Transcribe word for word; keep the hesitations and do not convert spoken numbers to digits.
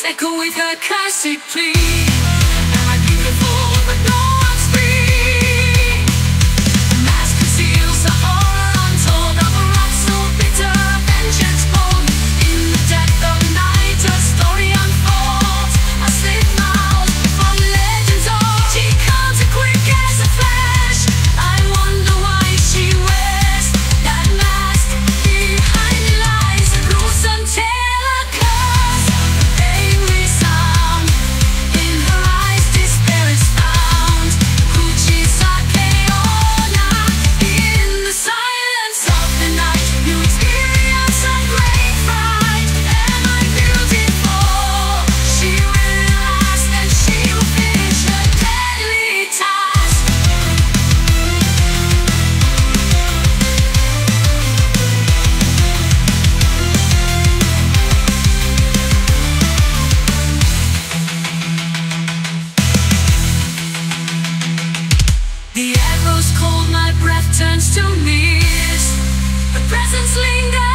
echo with her classic plea. Am I beautiful but no one's free? The mask conceals the horror untold of a wrath so bitter, vengeance bold. In the depth of night a story unfolds, a slit mouth from legends old. She comes as quick as a flash, I wonder why she wears that mask. Behind it lies a gruesome tale, a curse, a angry sound. In her eyes despair is found. Kuchisake-Onna. In the silence of the night you experience a great fright. Am I beautiful? She will last and she will finish her deadly task. The echoes cold, my breath turns to mist. Her presence lingers.